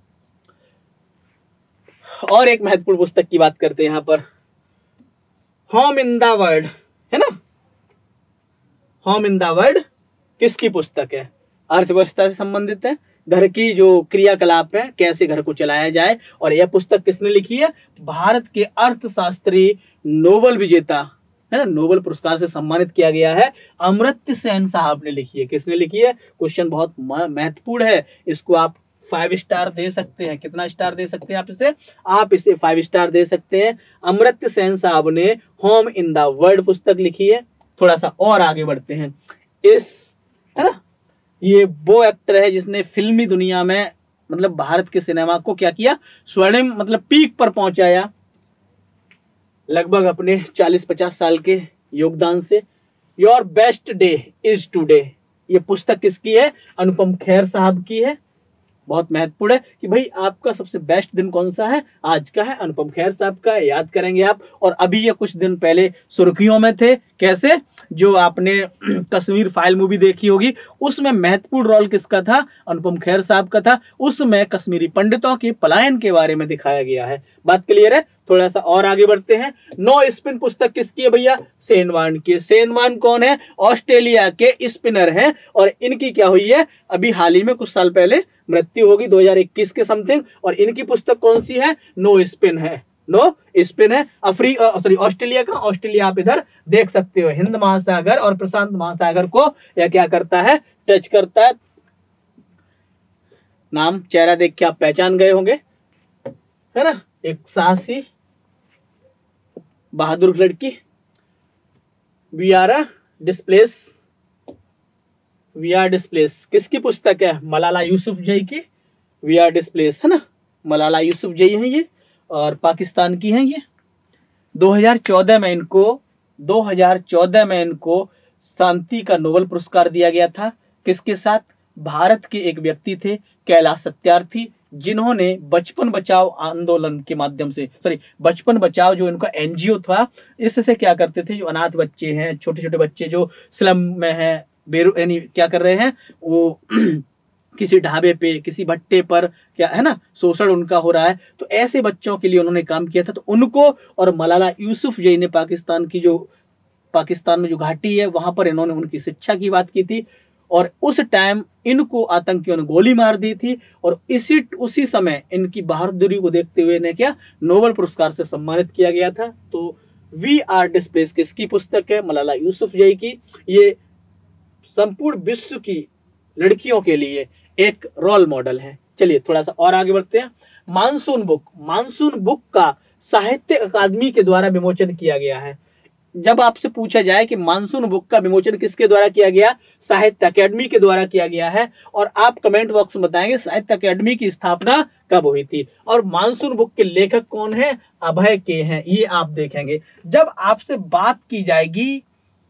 और एक महत्वपूर्ण पुस्तक की बात करते हैं यहां पर। होम इन द वर्ल्ड है ना। होम इन द वर्ल्ड किसकी पुस्तक है? अर्थव्यवस्था से संबंधित है, घर की जो क्रियाकलाप है, कैसे घर को चलाया जाए। और यह पुस्तक किसने लिखी है? भारत के अर्थशास्त्री, नोबेल विजेता है ना, नोबेल पुरस्कार से सम्मानित किया गया है, अमर्त्य सेन साहब ने लिखी है। किसने लिखी है? क्वेश्चन बहुत महत्वपूर्ण है, इसको आप 5 स्टार दे सकते हैं। कितना स्टार दे सकते हैं आप इसे? आप इसे 5 स्टार दे सकते हैं। अमर्त्य सेन साहब ने होम इन द वर्ल्ड पुस्तक लिखी है। थोड़ा सा और आगे बढ़ते हैं। इस है ना, ये वो एक्टर है जिसने फिल्मी दुनिया में मतलब भारत के सिनेमा को क्या किया? स्वर्णिम मतलब पीक पर पहुंचाया, लगभग अपने 40-50 साल के योगदान से। Your best day is today, ये पुस्तक किसकी है? अनुपम खेर साहब की है। बहुत महत्वपूर्ण है कि भाई आपका सबसे बेस्ट दिन कौन सा है? आज का है, अनुपम खेर साहब का है, याद करेंगे आप। और अभी ये कुछ दिन पहले सुर्खियों में थे। कैसे? जो आपने कश्मीर फाइल मूवी देखी होगी, उसमें महत्वपूर्ण रोल किसका था? अनुपम खेर साहब का था। उसमें कश्मीरी पंडितों के पलायन के बारे में दिखाया गया है। बात क्लियर है। थोड़ा सा और आगे बढ़ते हैं। नो स्पिन पुस्तक किसकी है भैया? शेन वॉर्न की। शेन वॉर्न कौन है? ऑस्ट्रेलिया के स्पिनर हैं और इनकी क्या हुई है? अभी हाल ही में कुछ साल पहले मृत्यु होगी 2021 के समथिंग। और इनकी पुस्तक कौन सी है? नो स्पिन है। नो स्पिन है। ऑस्ट्रेलिया का, ऑस्ट्रेलिया आप इधर देख सकते हो, हिंद महासागर और प्रशांत महासागर को यह क्या करता है? टच करता है। नाम चेहरा देख के आप पहचान गए होंगे, है ना। एक साहसी बहादुर लड़की। वी आर डिस्प्लेस किसकी पुस्तक है? मलाला यूसुफजई की। वी आर डिस्प्लेस है ना, मलाला यूसुफजई है ये और पाकिस्तान की हैं ये। 2014 में इनको शांति का नोबेल पुरस्कार दिया गया था। किसके साथ? भारत के एक व्यक्ति थे कैलाश सत्यार्थी, जिन्होंने बचपन बचाओ आंदोलन के माध्यम से, बचपन बचाओ जो इनका एनजीओ था, इससे क्या करते थे? जो अनाथ बच्चे हैं, छोटे छोटे बच्चे जो स्लम में हैं, यानी क्या कर रहे हैं वो किसी ढाबे पे, किसी भट्टे पर क्या है ना, शोषण उनका हो रहा है, तो ऐसे बच्चों के लिए उन्होंने काम किया था। तो उनको और मलाला यूसुफजई ने पाकिस्तान में जो घाटी है वहां पर इन्होंने उनकी शिक्षा की बात की थी। और उस टाइम इनको आतंकियों ने गोली मार दी थी और उसी समय इनकी बहादुरी को देखते हुए इन्हें क्या नोबेल पुरस्कार से सम्मानित किया गया था। तो वी आर डिस्प्लेस किसकी पुस्तक है? मलाला यूसुफजई की। ये संपूर्ण विश्व की लड़कियों के लिए एक रोल मॉडल है। चलिए थोड़ा सा और आगे बढ़ते हैं। मानसून बुक का साहित्य अकादमी के द्वारा विमोचन किया गया है। जब आपसे पूछा जाए कि मानसून बुक का विमोचन किसके द्वारा किया गया? साहित्य अकादमी के द्वारा किया गया है। और आप कमेंट बॉक्स में बताएंगे साहित्य अकादमी की स्थापना कब हुई थी। और मानसून बुक के लेखक कौन है? अभय के हैं, ये आप देखेंगे। जब आपसे बात की जाएगी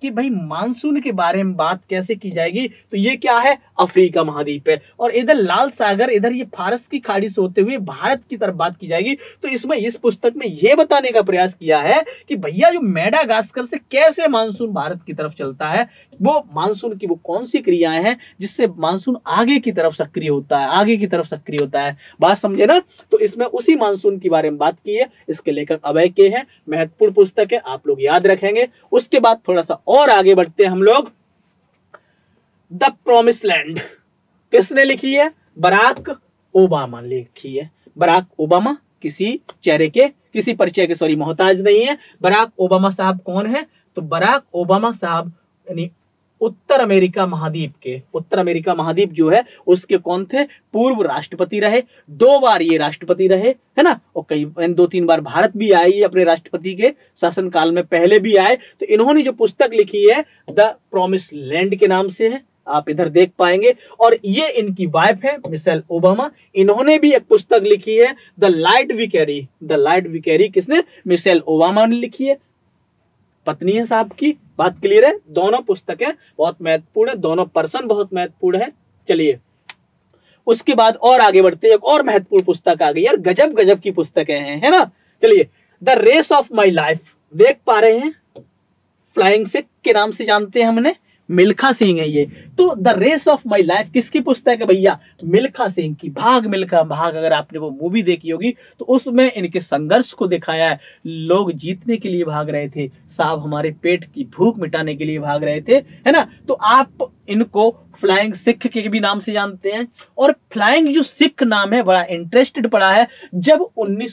कि भाई मानसून के बारे में बात कैसे की जाएगी, तो ये क्या है, अफ्रीका महाद्वीप है, और इधर लाल सागर, इधर ये फारस की खाड़ी से होते हुए भारत की तरफ बात की जाएगी। तो इसमें इस पुस्तक में ये बताने का प्रयास किया है कि भैया जो मेडागास्कर से कैसे मानसून भारत की तरफ चलता है, वो मानसून की वो कौन सी क्रियाएं हैं जिससे मानसून आगे की तरफ सक्रिय होता है, आगे की तरफ सक्रिय होता है। बात समझे ना। तो इसमें उसी मानसून के बारे में बात की है। इसके लेखक अभय के हैं, महत्वपूर्ण पुस्तक है, आप लोग याद रखेंगे। उसके बाद थोड़ा सा और आगे बढ़ते हैं हम लोग। द प्रॉमिस लैंड किसने लिखी है, बराक ओबामा ने लिखी है। बराक ओबामा किसी चेहरे के, किसी परिचय के सॉरी मोहताज नहीं है। बराक ओबामा साहब कौन है, तो बराक ओबामा साहब यानी उत्तर अमेरिका महाद्वीप के, उत्तर अमेरिका महाद्वीप जो है उसके कौन थे, पूर्व राष्ट्रपति रहे। 2 बार ये राष्ट्रपति रहे, है ना, और कई 2-3 बार भारत भी आए ये अपने राष्ट्रपति के शासनकाल में, पहले भी आए। तो इन्होंने जो पुस्तक लिखी है द प्रॉमिस लैंड के नाम से है, आप इधर देख पाएंगे। और ये इनकी वाइफ है मिशेल ओबामा, इन्होंने भी एक पुस्तक लिखी है the light we carry. The light we carry किसने, मिशेल ओबामा ने लिखी है, पत्नी है साहब की। बात क्लियर है। दोनों पुस्तकें बहुत महत्वपूर्ण है, दोनों पर्सन बहुत महत्वपूर्ण है। चलिए उसके बाद और आगे बढ़ते हैं। एक और महत्वपूर्ण पुस्तक आ गई यार, गजब गजब की पुस्तकें हैं, है ना। चलिए the race of my life देख पा रहे हैं, फ्लाइंग सिख के नाम से जानते हैं हमने, मिल्खा सिंह है ये। तो the race of my life किसकी पुस्तक है भैया, मिल्खा सिंह की। भाग मिल्खा भाग, अगर आपने वो मूवी देखी होगी तो उसमें इनके संघर्ष को दिखाया है। लोग जीतने के लिए भाग रहे थे, साहब हमारे पेट की भूख मिटाने के लिए भाग रहे थे, है ना। तो आप इनको फ्लाइंग सिख के भी नाम से जानते हैं। और फ्लाइंग जो सिख नाम है बड़ा इंटरेस्टेड पड़ा है। जब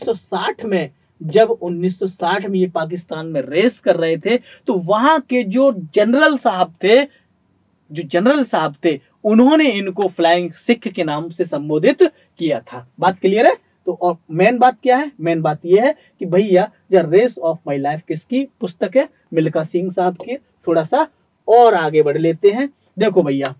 1960 में ये पाकिस्तान में रेस कर रहे थे, तो वहां के जो जनरल साहब थे उन्होंने इनको फ्लाइंग सिख के नाम से संबोधित किया था। बात क्लियर है। तो और मेन बात क्या है, मेन बात ये है कि भैया the race of my life किसकी पुस्तक है, मिल्खा सिंह साहब की। थोड़ा सा और आगे बढ़ लेते हैं। देखो भैया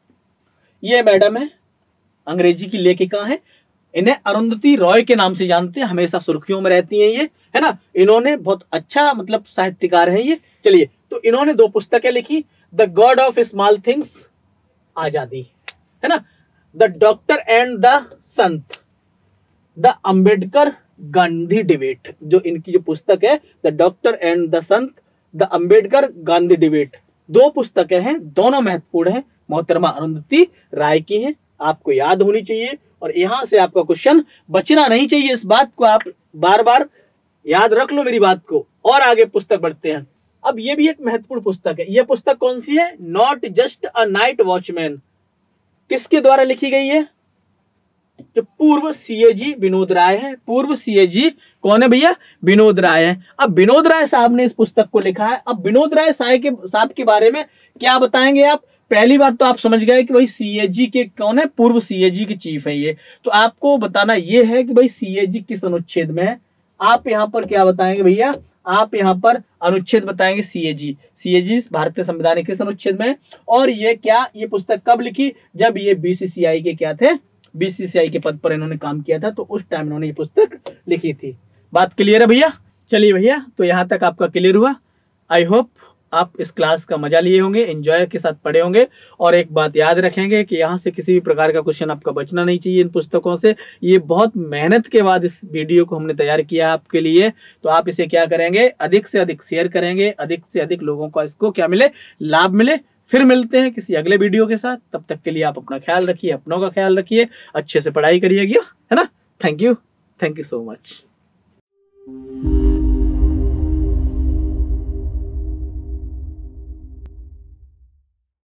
ये मैडम है, अंग्रेजी की लेखिका है, इन्हें अरुंधति रॉय के नाम से जानते हैं, हमेशा सुर्खियों में रहती हैं ये, है ना। इन्होंने बहुत अच्छा मतलब साहित्यकार है ये। चलिए तो इन्होंने 2 पुस्तकें लिखी, the god of small things आजादी, है ना, the doctor and the sant, the Ambedkar Gandhi debate. जो इनकी जो पुस्तक है the doctor and the sant, the Ambedkar Gandhi debate, 2 पुस्तकें हैं, दोनों महत्वपूर्ण हैं, मोहतरमा अरुंधति राय की हैं, आपको याद होनी चाहिए। और यहां से आपका क्वेश्चन बचना नहीं चाहिए, इस बात को आप बार बार याद रख लो मेरी बात को। और आगे पुस्तक बढ़ते हैं। अब ये भी एक महत्वपूर्ण पुस्तक है। यह पुस्तक कौन सी है, not just a night watchman, किसके द्वारा लिखी गई है, जो पूर्व सीएजी विनोद राय है। पूर्व सीएजी कौन है भैया, विनोद राय है। अब विनोद राय साहब ने इस पुस्तक को लिखा है। अब विनोद राय साहब के बारे में क्या बताएंगे आप। पहली बात तो आप समझ गए कि भाई सीएजी के कौन है, पूर्व सीएजी के चीफ है ये। तो आपको बताना ये है कि भाई सीएजी किस अनुच्छेद में है। आप यहाँ पर क्या बताएंगे भैया, आप यहाँ पर अनुच्छेद बताएंगे सीएजी भारतीय संविधान के किस अनुच्छेद में है। और ये क्या, ये पुस्तक कब लिखी, जब ये बीसीसीआई के क्या थे, बीसीसीआई के पद पर इन्होंने काम किया था, तो उस टाइम इन्होंने ये पुस्तक लिखी थी। बात क्लियर है भैया। चलिए भैया तो यहाँ तक आपका क्लियर हुआ। आई होप आप इस क्लास का मजा लिए होंगे, एंजॉय के साथ पढ़े होंगे। और एक बात याद रखेंगे कि यहाँ से किसी भी प्रकार का क्वेश्चन आपका बचना नहीं चाहिए इन पुस्तकों से। ये बहुत मेहनत के बाद इस वीडियो को हमने तैयार किया आपके लिए। तो आप इसे क्या करेंगे, अधिक से अधिक शेयर करेंगे, अधिक से अधिक लोगों को इसको क्या मिले, लाभ मिले। फिर मिलते हैं किसी अगले वीडियो के साथ। तब तक के लिए आप अपना ख्याल रखिए, अपनों का ख्याल रखिए, अच्छे से पढ़ाई करिएगा, है ना। Thank you so much.